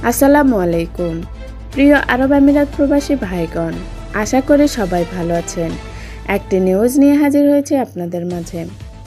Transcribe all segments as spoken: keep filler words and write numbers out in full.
আসসালামু আলাইকুম। প্রিয় আরব আমিরাত প্রবাসী ভাইগণ, আশা করি সবাই ভালো আছেন। একটি নিউজ নিয়ে হাজির হয়েছে আপনাদের মাঝে।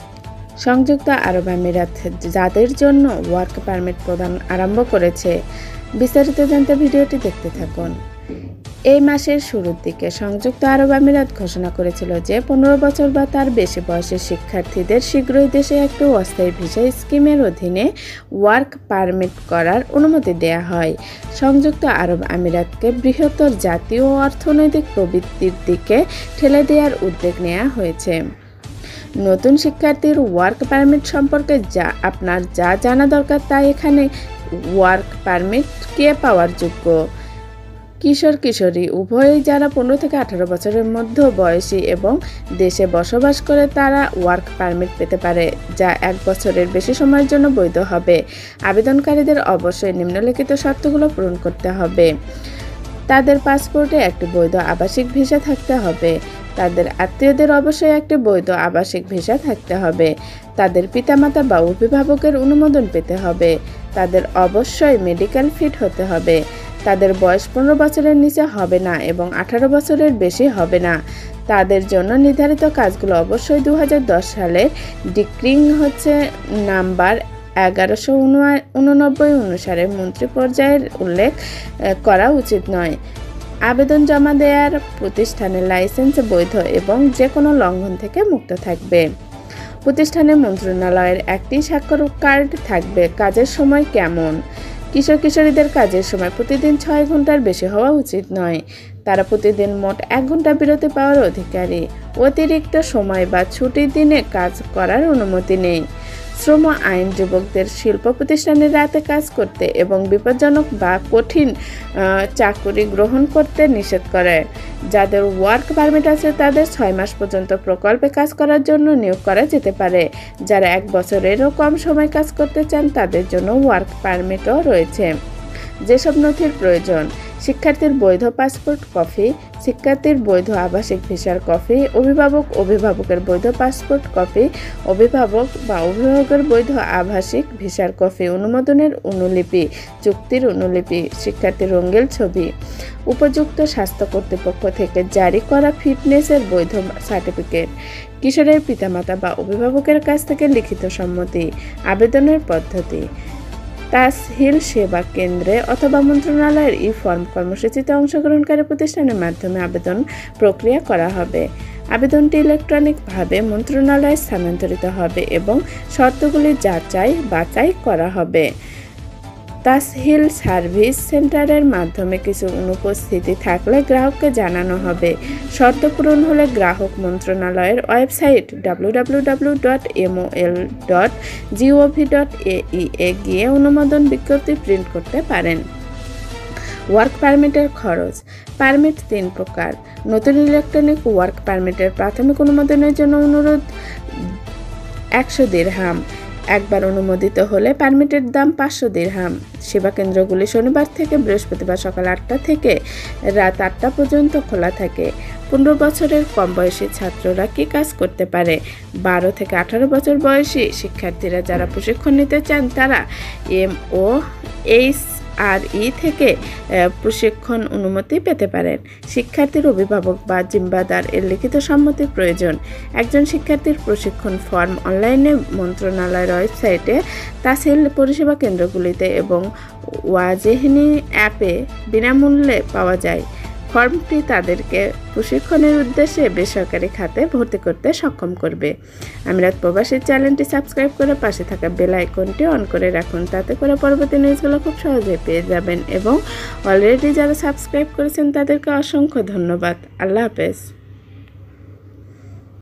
সংযুক্ত আরব আমিরাত যাদের জন্য ওয়ার্ক পারমিট প্রদান আরম্ভ করেছে, বিস্তারিত জানতে ভিডিওটি দেখতে থাকুন। এই মাসের শুরুর দিকে সংযুক্ত আরব আমিরাত ঘোষণা করেছিল যে পনেরো বছর বা তার বেশি বয়সের শিক্ষার্থীদের শীঘ্রই দেশে একটি অস্থায়ী ভিসা স্কিমের অধীনে ওয়ার্ক পারমিট করার অনুমতি দেয়া হয়। সংযুক্ত আরব আমিরাতকে বৃহত্তর জাতীয় ও অর্থনৈতিক প্রবৃদ্ধির দিকে ঠেলে দেওয়ার উদ্যোগ নেওয়া হয়েছে। নতুন শিক্ষার্থীর ওয়ার্ক পারমিট সম্পর্কে যা আপনার যা জানা দরকার তা এখানে। ওয়ার্ক পারমিট কে পাওয়ার যোগ্য? কিশোর কিশোরী উভয়ই যারা পনেরো থেকে আঠারো বছরের মধ্যে বয়সী এবং দেশে বসবাস করে তারা ওয়ার্ক পারমিট পেতে পারে, যা এক বছরের বেশি সময়ের জন্য বৈধ হবে। আবেদনকারীদের অবশ্যই নিম্নলিখিত শর্তগুলো পূরণ করতে হবে। তাদের পাসপোর্টে একটি বৈধ আবাসিক ভিসা থাকতে হবে। তাদের আত্মীয়দের অবশ্যই একটি বৈধ আবাসিক ভিসা থাকতে হবে। তাদের পিতামাতা বা অভিভাবকের অনুমোদন পেতে হবে। তাদের অবশ্যই মেডিকেল ফিট হতে হবে। তাদের বয়স পনেরো বছরের নিচে হবে না এবং আঠারো বছরের বেশি হবে না। তাদের জন্য নির্ধারিত কাজগুলো অবশ্যই দু হাজার দশ সালের ডিক্রিং হচ্ছে নাম্বার এগারোশো উননব্বই অনুসারে মন্ত্রী পর্যায়ের উল্লেখ করা উচিত নয়। আবেদন জমা দেওয়ার প্রতিষ্ঠানের লাইসেন্স বৈধ এবং যে কোনো লঙ্ঘন থেকে মুক্ত থাকবে। প্রতিষ্ঠানের মন্ত্রণালয়ের একটি স্বাক্ষর কার্ড থাকবে। কাজের সময় কেমন? কিশোর কিশোরীদের কাজের সময় প্রতিদিন ছয় ঘন্টার বেশি হওয়া উচিত নয়। তারা প্রতিদিন মোট এক ঘন্টা বিরতি পাওয়ার অধিকারী। অতিরিক্ত সময় বা ছুটির দিনে কাজ করার অনুমতি নেই। শ্রম আইন যুবকদের শিল্প প্রতিষ্ঠানে রাতে কাজ করতে এবং বিপজ্জনক বা কঠিন চাকুরি গ্রহণ করতে নিষেধ করে। যাদের ওয়ার্ক পারমিট আছে তাদের ছয় মাস পর্যন্ত প্রকল্পে কাজ করার জন্য নিয়োগ করা যেতে পারে। যারা এক বছরেরও কম সময় কাজ করতে চান তাদের জন্য ওয়ার্ক পারমিটও রয়েছে। যেসব নথির প্রয়োজন: শিক্ষার্থীর বৈধ পাসপোর্ট কপি, শিক্ষার্থীর বৈধ আবাসিক ভিসার কপি, অভিভাবক অভিভাবকের বৈধ পাসপোর্ট কপি, অভিভাবক বা অভিভাবকের বৈধ আবাসিক ভিসার কপি, অনুমোদনের অনুলিপি, চুক্তির অনুলিপি, শিক্ষার্থীর রঙিন ছবি, উপযুক্ত স্বাস্থ্য কর্তৃপক্ষ থেকে জারি করা ফিটনেসের বৈধ সার্টিফিকেট, কিশোরের পিতামাতা বা অভিভাবকের কাছ থেকে লিখিত সম্মতি। আবেদনের পদ্ধতি: তাসহিল সেবা কেন্দ্রে অথবা মন্ত্রণালয়ের ই ফর্ম কর্মসূচিতে অংশগ্রহণকারী প্রতিষ্ঠানের মাধ্যমে আবেদন প্রক্রিয়া করা হবে। আবেদনটি ইলেকট্রনিকভাবে মন্ত্রণালয়ে স্থানান্তরিত হবে এবং শর্তগুলি যাচাই বাছাই করা হবে। তাসহিল সার্ভিস সেন্টারের মাধ্যমে কিছু অনুপস্থিতি থাকলে গ্রাহককে জানানো হবে। শর্ত পূরণ হলে গ্রাহক মন্ত্রণালয়ের website W W W dot M O L dot G O V dot A E A গিয়ে অনুমোদন বিজ্ঞপ্তি প্রিন্ট করতে পারেন। ওয়ার্ক পারমিটের খরচ: পারমিট তিন প্রকার। নতুন ইলেকট্রনিক ওয়ার্ক পারমিটের প্রাথমিক অনুমোদনের জন্য অনুরোধ একশো দিরহাম। একবার অনুমোদিত হলে পারমিটের দাম পাঁচশো দিরহাম। সেবা কেন্দ্রগুলি শনিবার থেকে বৃহস্পতিবার সকাল আটটা থেকে রাত আটটা পর্যন্ত খোলা থাকে। পনেরো বছরের কম বয়সী ছাত্ররা কি কাজ করতে পারে? বারো থেকে আঠারো বছর বয়সী শিক্ষার্থীরা যারা প্রশিক্ষণ নিতে চান তারা এম ও এইচ আর ই থেকে প্রশিক্ষণ অনুমতি পেতে পারেন। শিক্ষার্থীর অভিভাবক বা জিম্মাদার এর লিখিত সম্মতির প্রয়োজন। একজন শিক্ষার্থীর প্রশিক্ষণ ফর্ম অনলাইনে মন্ত্রণালয়ের ওয়েবসাইটে, তাসহিল পরিষেবা কেন্দ্রগুলিতে এবং ওয়াজেহনি অ্যাপে বিনামূল্যে পাওয়া যায়। ফর্মটি তাদেরকে প্রশিক্ষণের উদ্দেশ্যে বেসরকারি খাতে ভর্তি করতে সক্ষম করবে। আমিরাত প্রবাসীর চ্যানেলটি সাবস্ক্রাইব করে পাশে থাকা বেল আইকনটি অন করে রাখুন, তাতে করে পরবর্তী নিউজগুলো খুব সহজেই পেয়ে যাবেন। এবং অলরেডি যারা সাবস্ক্রাইব করেছেন তাদেরকে অসংখ্য ধন্যবাদ। আল্লাহ হাফেজ।